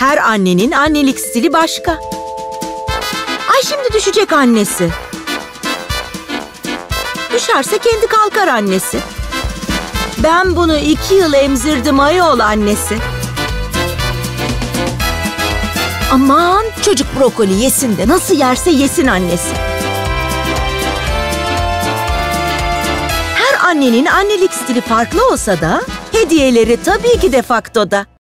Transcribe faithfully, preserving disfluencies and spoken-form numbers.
Her annenin annelik stili başka. Ay şimdi düşecek annesi. Düşerse kendi kalkar annesi. Ben bunu iki yıl emzirdim ayol annesi. Aman çocuk brokoli yesin de nasıl yerse yesin annesi. Her annenin annelik stili farklı olsa da hediyeleri tabii ki de faktoda.